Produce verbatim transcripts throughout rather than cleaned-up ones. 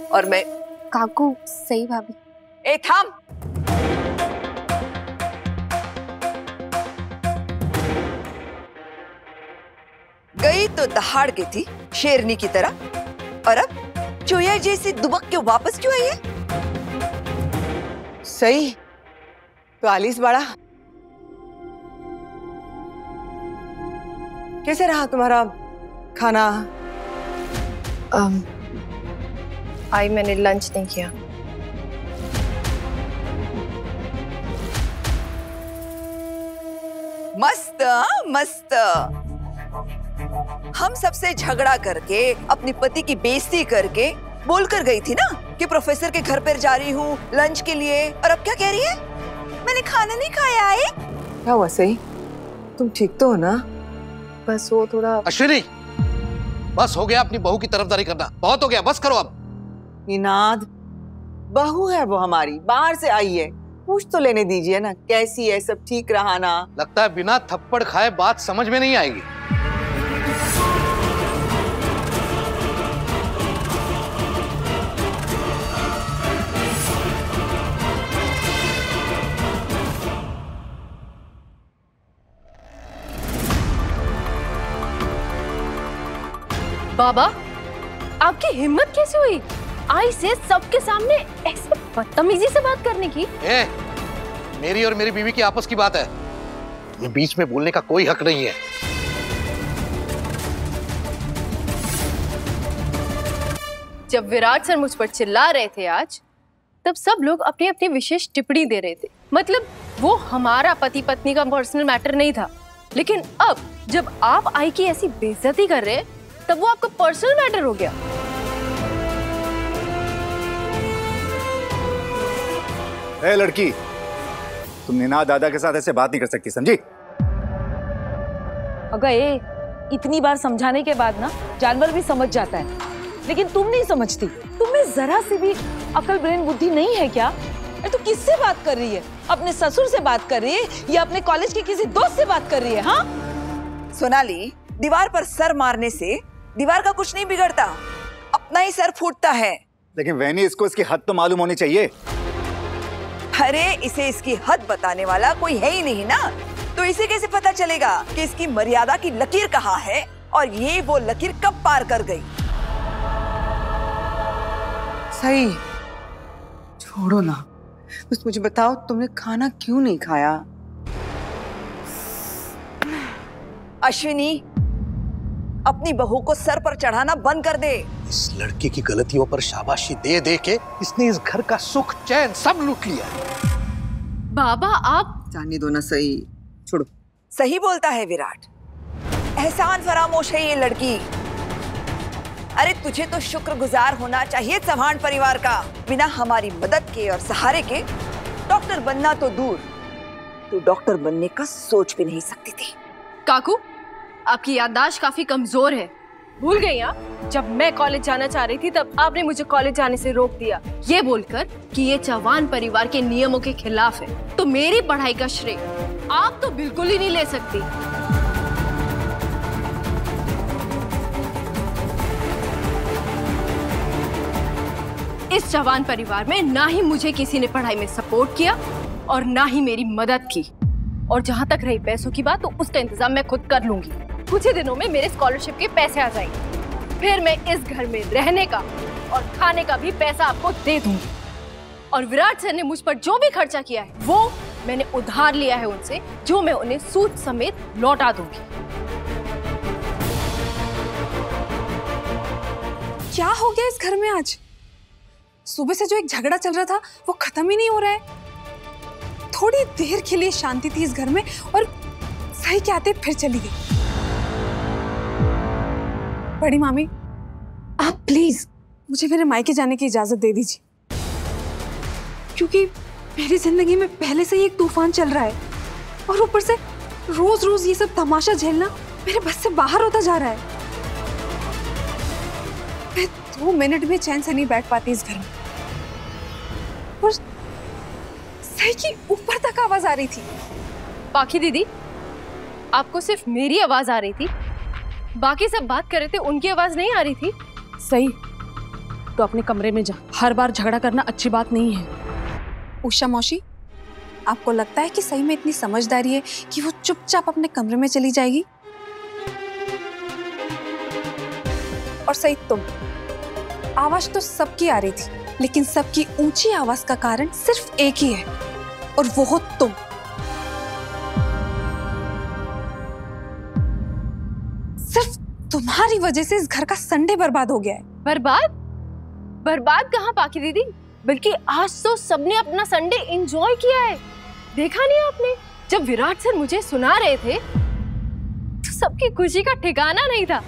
और मैं काकू सही भाभी। ए थाम, गई तो दहाड़ के थी शेरनी की तरह, और अब चोया जैसी दुबक के वापस क्यों आई है? सही तो आलिस बड़ा, कैसे रहा तुम्हारा खाना? um, आई मैंने लंच नहीं किया। मस्त मस्त। हम सबसे झगड़ा करके, अपनी पति की बेइज्जती करके बोलकर गई थी ना कि प्रोफेसर के घर पर जा रही हूँ लंच के लिए, और अब क्या कह रही है? मैंने खाना नहीं खाया है। क्या हुआ सही, तुम ठीक तो हो ना? बस वो थोड़ा। अश्विनी, बस हो गया अपनी बहू की तरफदारी करना, बहुत हो गया, बस करो अब। निनाद, बहू है वो हमारी, बाहर से आई है, पूछ तो लेने दीजिए ना, कैसी है, सब ठीक रहा ना? लगता है बिना थप्पड़ खाए बात समझ में नहीं आएगी। बाबा, आपकी हिम्मत कैसे हुई आई से सबके सामने ऐसे बदतमीजी से बात करने की? ए, मेरी और मेरी बीवी की आपस की बात है, तुम्हें बीच में बोलने का कोई हक नहीं है। जब विराट सर मुझ पर चिल्ला रहे थे आज, तब सब लोग अपनी अपनी विशेष टिप्पणी दे रहे थे। मतलब वो हमारा पति पत्नी का पर्सनल मैटर नहीं था, लेकिन अब जब आप आई की ऐसी बेइज्जती कर रहे हैं, तब वो आपका पर्सनल मैटर हो गया। ए लड़की, तुम निनाद दादा के साथ ऐसे बात नहीं कर सकती, समझी? अगर ये इतनी बार समझाने के बाद ना जानवर भी समझ जाता है, लेकिन तुम नहीं समझती। तुम्हें जरा सी भी अकल ब्रेन बुद्धि नहीं है क्या? अरे तो किससे बात कर रही है? अपने ससुर से बात कर रही है या अपने कॉलेज के किसी दोस्त से बात कर रही है? हाँ सोनाली, दीवार पर सर मारने से दीवार का कुछ नहीं बिगड़ता, अपना ही सर फूटता है। लेकिन वैनी, इसको इसकी हद तो मालूम होनी चाहिए। अरे इसे इसकी हद बताने वाला कोई है ही नहीं ना, तो इसे कैसे पता चलेगा कि इसकी मर्यादा की लकीर कहाँ है और ये वो लकीर कब पार कर गई? सही, छोड़ो ना, बस मुझे बताओ तुमने खाना क्यों नहीं खाया? अश्विनी, अपनी बहू को सर पर चढ़ाना बंद कर दे। इस लड़की की गलतियों पर शाबाशी दे दे के इसने इस घर का सुख चैन सब लूट लिया। बाबा आप जाने दो ना सही, छोड़ो। सही बोलता है विराट, एहसान फरामोश है ये लड़की। अरे तुझे तो शुक्रगुजार होना चाहिए चौहान परिवार का। बिना हमारी मदद के और सहारे के डॉक्टर बनना तो दूर, तू डॉक्टर बनने का सोच भी नहीं सकती थी। काकू, आपकी याददाश्त काफी कमजोर है। भूल गई आप? जब मैं कॉलेज जाना चाह रही थी तब आपने मुझे कॉलेज जाने से रोक दिया, ये बोलकर कि ये चौहान परिवार के नियमों के खिलाफ है। तो मेरी पढ़ाई का श्रेय आप तो बिल्कुल ही नहीं ले सकती। इस चौहान परिवार में ना ही मुझे किसी ने पढ़ाई में सपोर्ट किया और ना ही मेरी मदद की। और जहाँ तक रही पैसों की बात, तो उसका इंतजाम मैं खुद कर लूंगी। कुछ ही दिनों में मेरे स्कॉलरशिप के पैसे आ जाएंगे, फिर मैं इस घर में रहने का और खाने का भी पैसा आपको दे दूंगी। और विराट सर ने मुझ पर जो भी खर्चा किया है वो मैंने उधार लिया है उनसे, जो मैं उन्हें सूद समेत लौटा दूंगी। क्या हो गया इस घर में आज? सुबह से जो एक झगड़ा चल रहा था वो खत्म ही नहीं हो रहा है। थोड़ी देर के लिए शांति थी इस घर में और सही के आते फिर चली गई। बड़ी मामी, आप प्लीज मुझे मेरे मायके जाने की इजाजत दे दीजिए, क्योंकि मेरी जिंदगी में पहले से ही एक तूफान चल रहा है और ऊपर से रोज रोज ये सब तमाशा झेलना मेरे बस से बाहर होता जा रहा है। मैं दो मिनट भी चैन से नहीं बैठ पाती इस घर में। और सही की ऊपर तक आवाज आ रही थी। बाकी दीदी, आपको सिर्फ मेरी आवाज आ रही थी, बाकी सब बात कर रहे थे, उनकी आवाज नहीं आ रही थी। सही, तो अपने कमरे में जा। हर बार झगड़ा करना अच्छी बात नहीं है। उषा मौसी, आपको लगता है कि सही में इतनी समझदारी है कि वो चुपचाप अपने कमरे में चली जाएगी? और सही तुम, आवाज तो सबकी आ रही थी, लेकिन सबकी ऊंची आवाज का कारण सिर्फ एक ही है, और वो हो तुम। सिर्फ तुम्हारी वजह से इस घर का संडे बर्बाद हो गया है। बर्बाद? बर्बाद कहाँ पाकी दीदी, बल्कि आज तो सबने अपना संडे एंजॉय किया है। देखा नहीं आपने, जब विराट सर मुझे सुना रहे थे तो सबकी खुशी का ठिकाना नहीं था।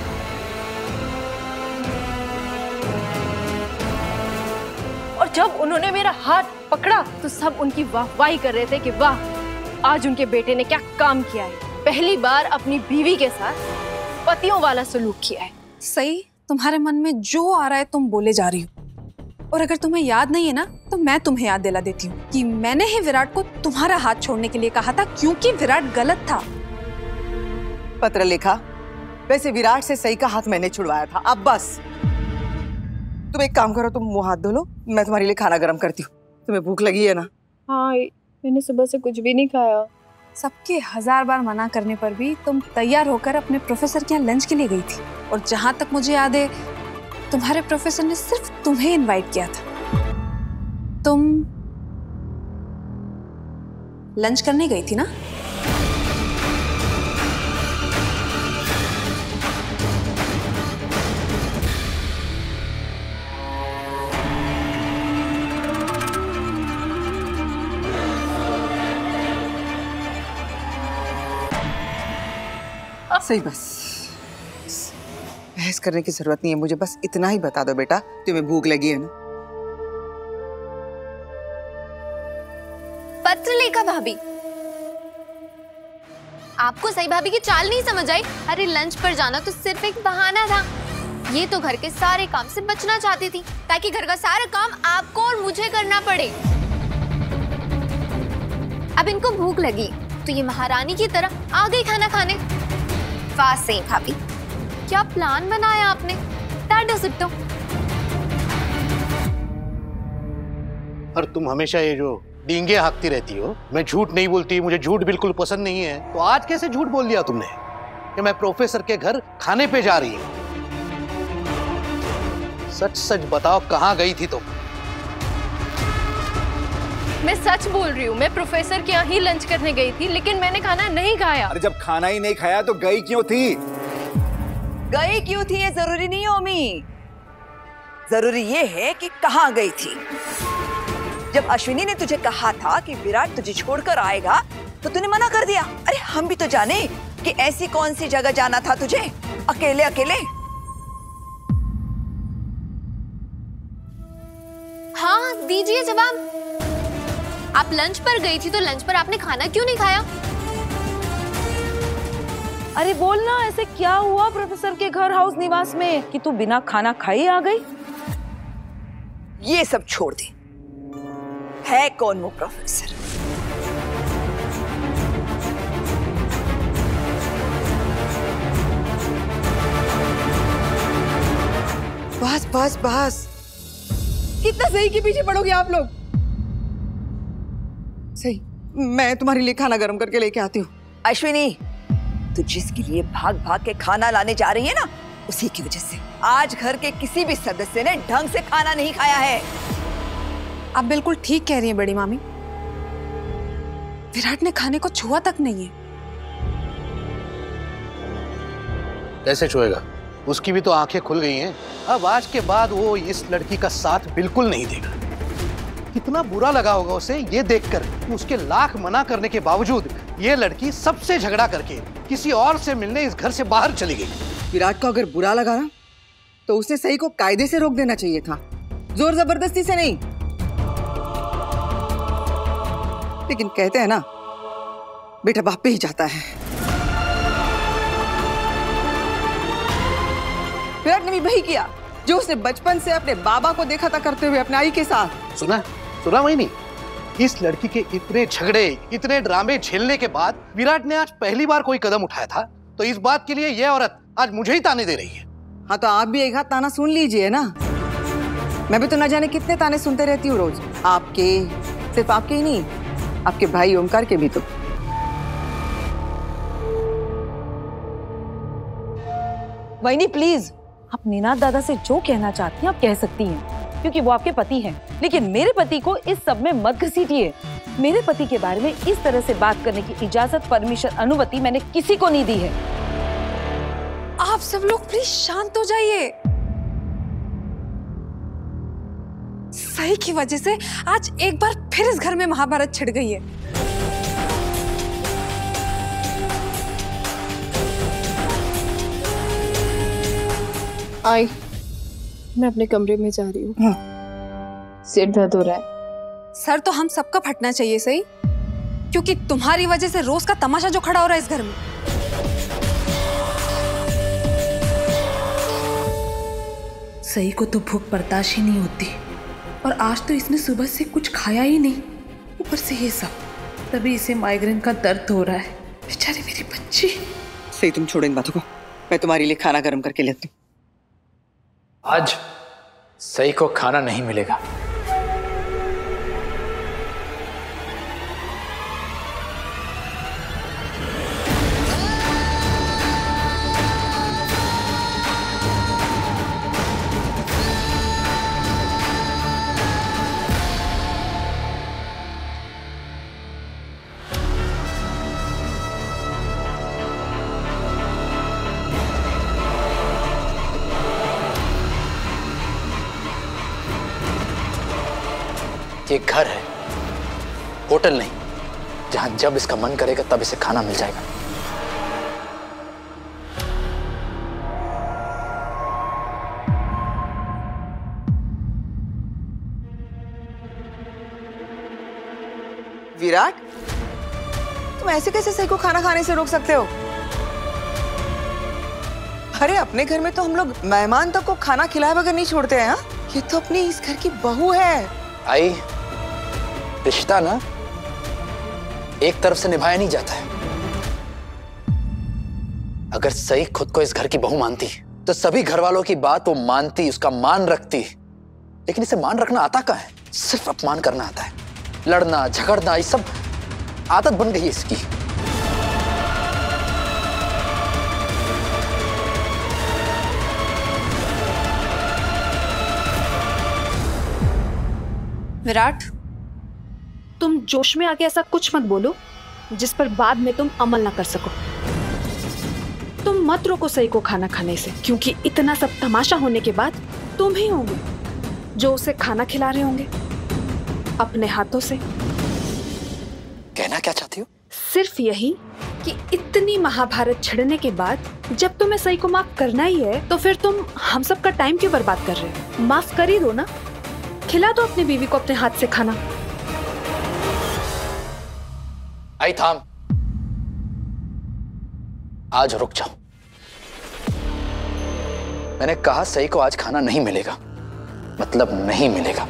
और जब उन्होंने मेरा हाथ पकड़ा तो सब उनकी वाहवाही कर रहे थे कि वाह, आज उनके बेटे ने क्या काम किया है, पहली बार अपनी बीवी के साथ पतियों वाला सलूक किया है। सही, तुम्हारे मन में जो आ रहा है तुम बोले जा रही हो, और अगर तुम्हें याद नहीं है ना तो मैं तुम्हें याद दिला देती हूँ कि मैंने ही विराट को तुम्हारा हाथ छोड़ने के लिए कहा था, क्योंकि विराट गलत था। पत्र लिखा, वैसे विराट से सही का हाथ मैंने छुड़वाया था। अब बस तुम एक काम करो, तुम मुंह हाथ धो लो, मैं तुम्हारे लिए खाना गर्म करती हूँ। तुम्हें भूख लगी है ना? हाँ, मैंने सुबह से कुछ भी नहीं खाया। सबके हजार बार मना करने पर भी तुम तैयार होकर अपने प्रोफेसर के यहाँ लंच के लिए गई थी, और जहां तक मुझे याद है तुम्हारे प्रोफेसर ने सिर्फ तुम्हें इनवाइट किया था। तुम लंच करने गई थी ना? सही, बस बहस करने की जरूरत नहीं है, मुझे बस इतना ही बता दो बेटा, तुम्हें भूख लगी है ना? पत्र लेखा भाभी, आपको सही भाभी की चाल नहीं समझ आई? अरे लंच पर जाना तो सिर्फ एक बहाना था, ये तो घर के सारे काम से बचना चाहती थी ताकि घर का सारा काम आपको और मुझे करना पड़े। अब इनको भूख लगी तो ये महारानी की तरह आ गई खाना खाने। वाह सही भाभी, क्या प्लान बनाया आपने? टाटा सुट्टो। और तुम हमेशा ये जो डींगे हाँकती रहती हो, मैं झूठ नहीं बोलती, मुझे झूठ बिल्कुल पसंद नहीं है, तो आज कैसे झूठ बोल दिया तुमने कि मैं प्रोफेसर के घर खाने पे जा रही हूँ? सच सच बताओ, कहाँ गई थी तुम? मैं सच बोल रही हूँ, मैं प्रोफेसर के यहाँ ही लंच करने गई थी, लेकिन मैंने खाना नहीं खाया। अरे जब खाना ही नहीं खाया तो गई क्यों थी? गई क्यों थी ये जरूरी नहीं है ओमी, जरूरी ये है कि कहाँ गई थी। जब अश्विनी ने तुझे कहा था कि विराट तुझे छोड़कर आएगा तो तूने मना कर दिया। अरे हम भी तो जाने कि ऐसी कौन सी जगह जाना था तुझे अकेले अकेले। हाँ दीजिए जवाब, आप लंच पर गई थी तो लंच पर आपने खाना क्यों नहीं खाया? अरे बोलना, ऐसे क्या हुआ प्रोफेसर के घर हाउस निवास में कि तू बिना खाना खाई आ गई? ये सब छोड़ दे, है कौन वो प्रोफेसर? बस बस बस, कितना सही के पीछे पड़ोगे आप लोग? सही, मैं तुम्हारे लिए खाना गर्म करके लेके आती हूँ। अश्विनी, तू जिसके लिए भाग भाग के खाना लाने जा रही है ना, उसी की वजह से आज घर के किसी भी सदस्य ने ढंग से खाना नहीं खाया है। आप बिल्कुल ठीक कह रही हैं बड़ी मामी, विराट ने खाने को छुआ तक नहीं है। कैसे छुएगा? उसकी भी तो आंखें खुल गई हैं। अब आज के बाद वो इस लड़की का साथ बिल्कुल नहीं देगा। कितना बुरा लगा होगा उसे ये देखकर कि उसके लाख मना करने के बावजूद ये लड़की सबसे झगड़ा करके किसी और से मिलने इस घर से बाहर चली गई। विराट को अगर बुरा लगा ना तो उसे सही को कायदे से रोक देना चाहिए था, जोर जबरदस्ती से नहीं। लेकिन कहते हैं ना, बेटा बाप पे ही जाता है। विराट ने भी वही किया जो उसने बचपन से अपने बाबा को देखा था करते हुए अपने आई के साथ। सुना सुना वही नहीं, इस लड़की के इतने झगड़े, इतने ड्रामे झेलने के बाद विराट ने आज पहली बार कोई कदम उठाया था, तो इस बात के लिए यह औरत आज मुझे ही ताने दे रही है। हाँ तो आप भी एक हाथ ताना सुन लीजिए ना। मैं भी तो न जाने कितने ताने सुनते रहती हूँ रोज, आपके, सिर्फ आपके ही नहीं, आपके भाई ओमकार के भी। तो वहीनी प्लीज, आप निनाद दादा से जो कहना चाहती हैं आप कह सकती हैं, क्योंकि वो आपके पति हैं। लेकिन मेरे पति को इस सब में मत घसीटिए। मेरे पति के बारे में इस तरह से बात करने की इजाजत, परमिशन, अनुमति मैंने किसी को नहीं दी है। आप सब लोग प्लीज शांत हो जाइए। सही की वजह से आज एक बार फिर इस घर में महाभारत छिड़ गई है। आई, मैं अपने कमरे में जा रही हूँ। हाँ। सिर दर्द हो रहा है। सर तो हम सबका फटना चाहिए सही, क्योंकि तुम्हारी वजह से रोज का तमाशा जो खड़ा हो रहा है इस घर में। सही को तो भूख बर्दाश्त ही नहीं होती, और आज तो इसने सुबह से कुछ खाया ही नहीं, ऊपर से ये सब, तभी इसे माइग्रेन का दर्द हो रहा है। बेचारी मेरी बच्ची। सही, तुम छोड़ो इन बातों को, मैं तुम्हारे लिए खाना गर्म करके लेती हूँ। आज सही को खाना नहीं मिलेगा। ये घर है, होटल नहीं, जहां जब इसका मन करेगा तब इसे खाना मिल जाएगा। विराट, तुम ऐसे कैसे सही को खाना खाने से रोक सकते हो? अरे अपने घर में तो हम लोग मेहमान तक को खाना खिलाए बगैर नहीं छोड़ते हैं। हाँ? ये तो अपनी इस घर की बहू है। आई, रिश्ता ना एक तरफ से निभाया नहीं जाता है। अगर सही खुद को इस घर की बहू मानती तो सभी घर वालों की बात वो मानती, उसका मान रखती। लेकिन इसे मान रखना आता कहाँ है? सिर्फ अपमान करना आता है। लड़ना, झगड़ना, ये सब आदत बन गई है इसकी। विराट, तुम जोश में आके ऐसा कुछ मत बोलो जिस पर बाद में तुम अमल ना कर सको। तुम मत रोको सही को खाना खाने से, क्योंकि इतना सब तमाशा होने के बाद तुम ही होंगे जो उसे खाना खिला रहे होंगे अपने हाथों से। कहना क्या चाहती हो? सिर्फ यही कि इतनी महाभारत छिड़ने के बाद जब तुम्हें सही को माफ करना ही है तो फिर तुम हम सब का टाइम क्यों बर्बाद कर रहे हो? माफ कर ही दो ना, खिला दो अपनी बीवी को अपने हाथ से खाना। आई थाम, आज रुक जाओ। मैंने कहा सही को आज खाना नहीं मिलेगा, मतलब नहीं मिलेगा।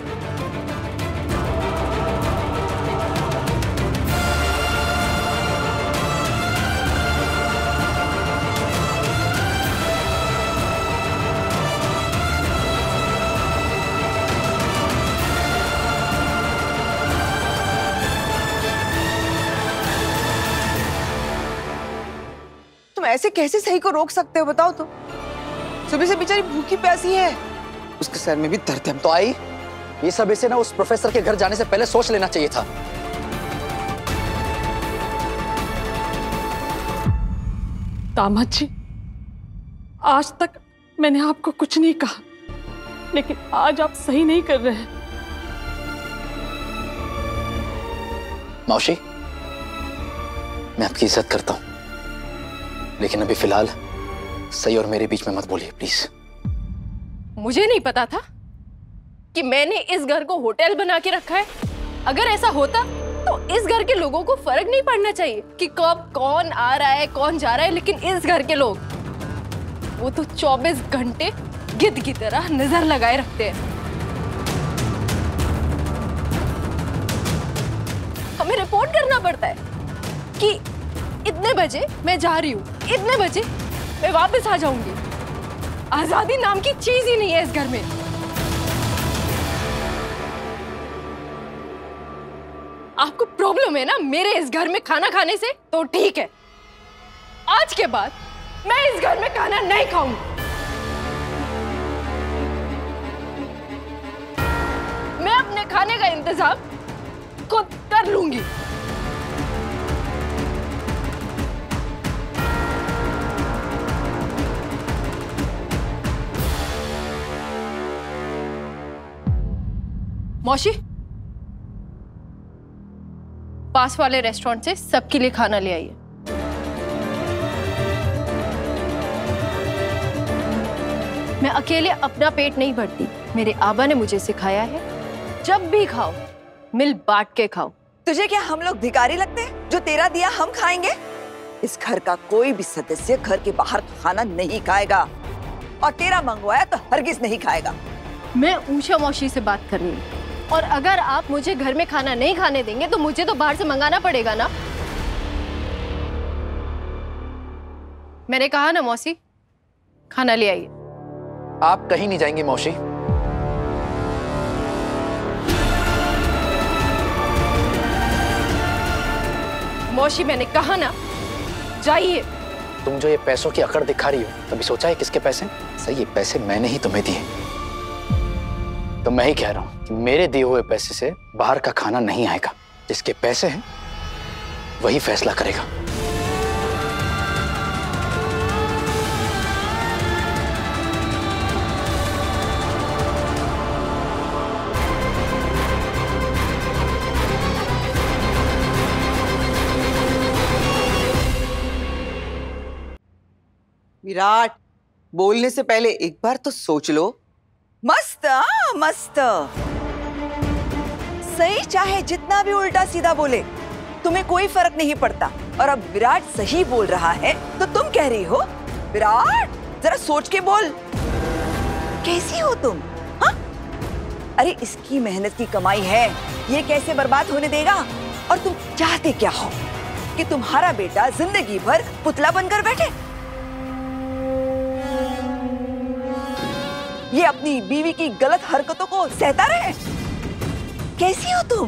ऐसे कैसे सही को रोक सकते हो बताओ तो? सुबह से बेचारी भूखी प्यासी है, उसके सर में भी दर्द है। तो आई, ये सब इसे ना उस प्रोफेसर के घर जाने से पहले सोच लेना चाहिए था। दामाद जी, आज तक मैंने आपको कुछ नहीं कहा, लेकिन आज आप सही नहीं कर रहे हैं। मौसी, मैं आपकी इज्जत करता हूं, लेकिन अभी फिलहाल सही और मेरे बीच में मत बोलिए प्लीज। मुझे नहीं पता था कि मैंने इस घर को होटल बना के रखा है। अगर ऐसा होता तो इस घर के लोगों को फर्क नहीं पड़ना चाहिए कि कब कौन आ रहा है, कौन जा रहा है। लेकिन इस घर के लोग, वो तो चौबीस घंटे गिद्ध की तरह नजर लगाए रखते हैं। हमें रिपोर्ट करना पड़ता है कि इतने बजे मैं जा रही हूँ, इतने बजे मैं वापस आ जाऊंगी। आजादी नाम की चीज ही नहीं है इस घर में। आपको प्रॉब्लम है ना मेरे इस घर में खाना खाने से, तो ठीक है, आज के बाद मैं इस घर में खाना नहीं खाऊंगी। मैं अपने खाने का इंतजाम खुद कर लूंगी। मौसी, पास वाले रेस्टोरेंट से सबके लिए खाना ले आइए। मैं अकेले अपना पेट नहीं भरती, मेरे आबा ने मुझे सिखाया है जब भी खाओ मिल बांट के खाओ। तुझे क्या हम लोग भिखारी लगते हैं जो तेरा दिया हम खाएंगे? इस घर का कोई भी सदस्य घर के बाहर खाना नहीं खाएगा और तेरा मंगवाया तो हरगिज नहीं खाएगा। मैं ऊषा मौसी से बात कर रही हूँ, और अगर आप मुझे घर में खाना नहीं खाने देंगे तो मुझे तो बाहर से मंगाना पड़ेगा ना। मैंने कहा ना मौसी, खाना ले आइए। आप कहीं नहीं जाएंगी मौसी। मौसी मैंने कहा ना, जाइए। तुम जो ये पैसों की अकड़ दिखा रही हो, कभी सोचा है किसके पैसे? सही, ये पैसे मैंने ही तुम्हें दिए। तो मैं ही कह रहा हूं कि मेरे दिए हुए पैसे से बाहर का खाना नहीं आएगा। जिसके पैसे हैं वही फैसला करेगा। विराट, बोलने से पहले एक बार तो सोच लो। मस्त आ, मस्त। सही चाहे जितना भी उल्टा सीधा बोले, तुम्हें कोई फर्क नहीं पड़ता। और अब विराट सही बोल रहा है तो तुम कह रही हो? विराट, जरा सोच के बोल, कैसी हो तुम? हाँ? अरे इसकी मेहनत की कमाई है, ये कैसे बर्बाद होने देगा? और तुम चाहते क्या हो? कि तुम्हारा बेटा जिंदगी भर पुतला बनकर बैठे? ये अपनी बीवी की गलत हरकतों को सहता रहे? कैसी हो तुम?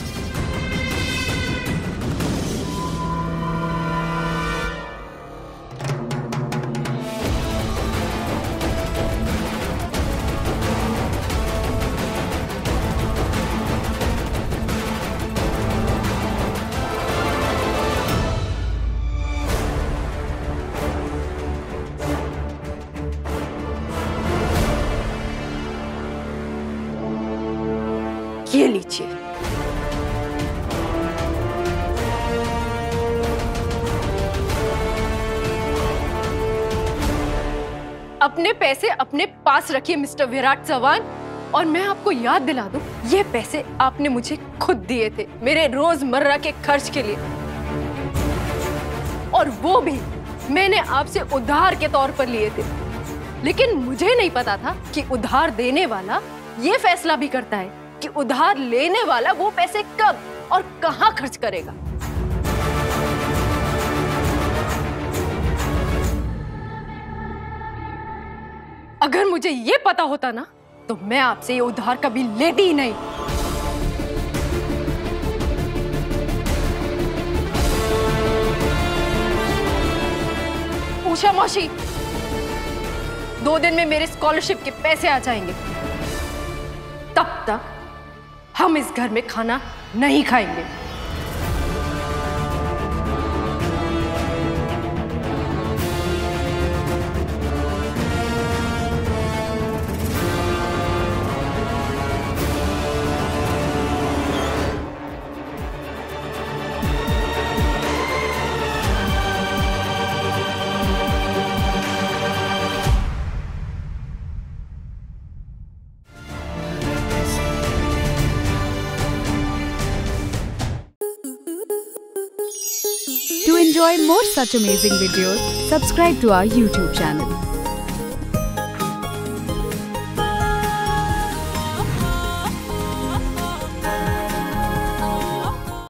ये लीजिए। अपने पैसे अपने पास रखिए मिस्टर विराट चव्हाण। और मैं आपको याद दिला दूं, ये पैसे आपने मुझे खुद दिए थे मेरे रोजमर्रा के खर्च के लिए, और वो भी मैंने आपसे उधार के तौर पर लिए थे। लेकिन मुझे नहीं पता था कि उधार देने वाला ये फैसला भी करता है कि उधार लेने वाला वो पैसे कब और कहां खर्च करेगा। अगर मुझे ये पता होता ना, तो मैं आपसे ये उधार कभी लेती ही नहीं। उषा मौसी, दो दिन में मेरे स्कॉलरशिप के पैसे आ जाएंगे। तब तक हम इस घर में खाना नहीं खाएंगे। To enjoy more such amazing videos, subscribe to our YouTube channel.